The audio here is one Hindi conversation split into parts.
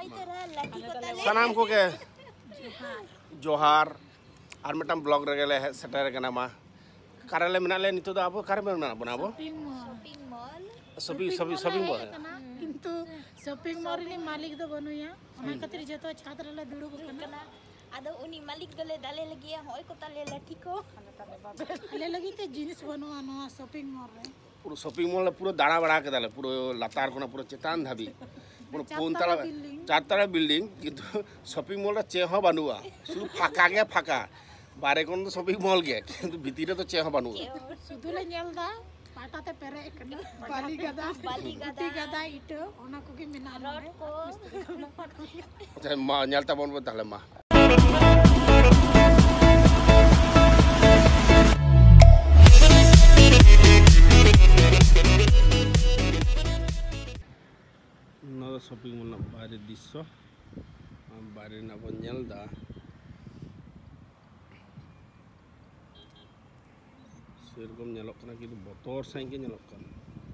सनाम को के जोहार और मिटम ब्लॉग रेगले सेटर कना मा कारले मेनाले नितो दा अब कार मेना बना अब शॉपिंग मॉल किंतु शॉपिंग मॉल रे मालिक दो बनुया ओना खातिर जतो छात्र ला दुड़ुब कना आदो उनी मालिक दले दाले लगिया होय को ताले लाठी को आले लगी ते जिनिस बनवा नवा शॉपिंग मॉल रे पूरा शॉपिंग मॉल पूरा दाड़ा बड़ा के दाले पूरा लातार कोना पूरा चेतान धाबी पूरा फोन ताला चार ताला बिल्डिंग किंतु शॉपिंग मॉल रे चेह बनुआ शुरू फाका गया फाका बारे कोन तो शॉपिंग मॉल गया किंतु भीतरे तो चेह बनुआ सुदु ले नेल दा पाटाते पेरे कना बाली गदा इट ओना को के मिना रोड को अच्छा मा नेलता बोन ताले मा नवा शॉपिंग मॉल बारे दृश्य बारे ना बन नेलदा सेरकम नेलक कना कि बतर साइ के नेलक कना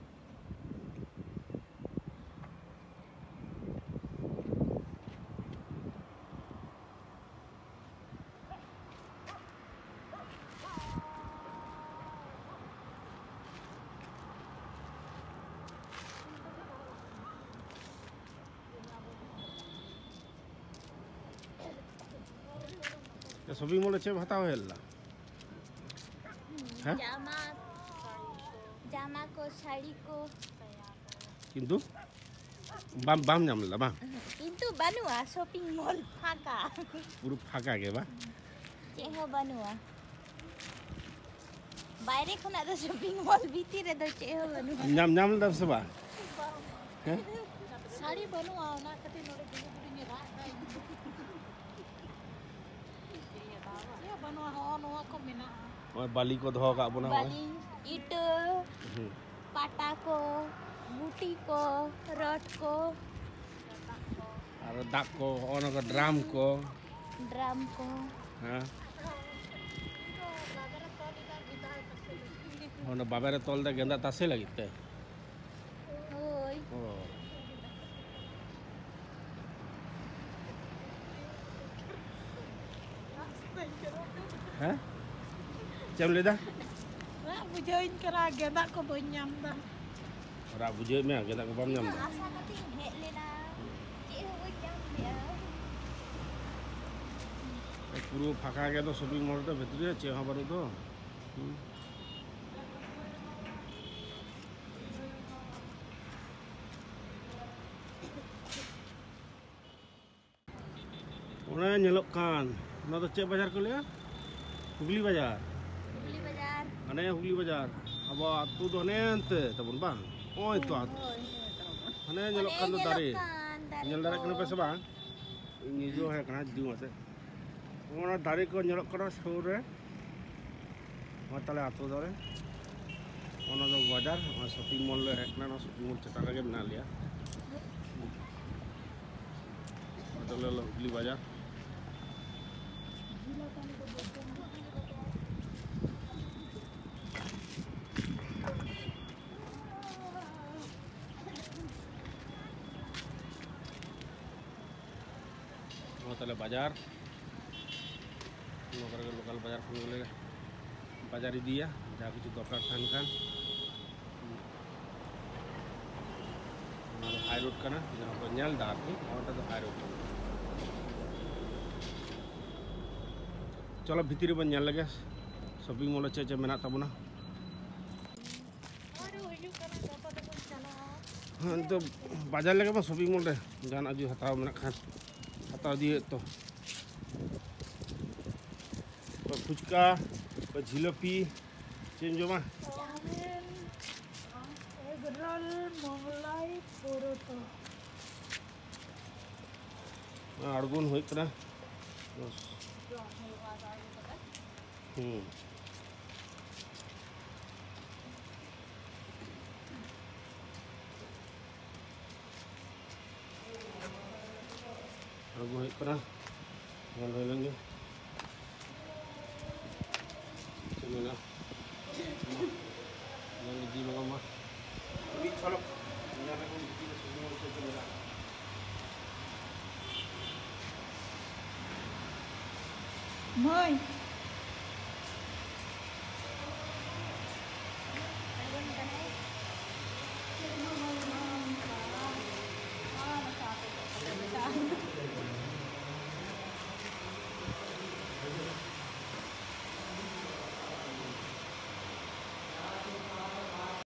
शॉपिंग मॉल चे हताव हेल्ला जामा को साड़ी को किंतु बाम बाम नामला बा किंतु बनुआ शॉपिंग मॉल फाका पूरा फाका के बा चेहो बनुआ बाहरे खुना तो शॉपिंग मॉल भीतर रे तो चेहो बनुआ नाम दब से बा हैं साड़ी बनुआ ओना खातिर नोरे गुडी ने रा बनवा हो नवा को मिना और बाली को धो का बना बाली ईट पाटा को बूटी को रट को और दाग को और का ड्राम को हां और बाबा रे तोल दे गेंदा तासे लगिते ओय हैं चम लेदा रा बुझोइन करा गेदा को बन्याम दा रा बुझे में गेदा को बम नाम दा आशा कति हे लेना चेहो बन्याम या पूरा फाका के तो शॉपिंग मॉल तो भीतर चेह बनु तो ओना नेलक कान ना तो चे बाजार को लिया हुगली बाजार अने हुगली बाजार अब आतु तो नेंते तबन बा ओय तो अने नेलक कान तो दारे नेल दारे कने पैसा बा निजो है कना दिउ आते ओना दारे को नेलक करा सुर रे मतले आतु दारे ओना तो बाजार और शॉपिंग मॉल रे हेकना ना शॉपिंग मॉल चटा के बना लिया मतलब हुगली बाजार ताले बाजार लोकल बाजार खुल गले बाजार दिया जा किछु दरकार थान खान हाई रोड कना जहां पर नेल दार की और तो हाई रोड चलो भीतर बन नेल लगे शॉपिंग मॉल चे मेना तबना हाँ तो बाजार लगे शॉपिंग मॉल रे जान आज हताव मेना खान हता दिए तो फुचका झिलपी चेंज जमा एग रोल मोगलाई परोठा अड़गुन होई कना अड़गुन होई कना ले लेंगे चलो di mga ma. Ini colok. Ini ada pun di sini mau saya Mời.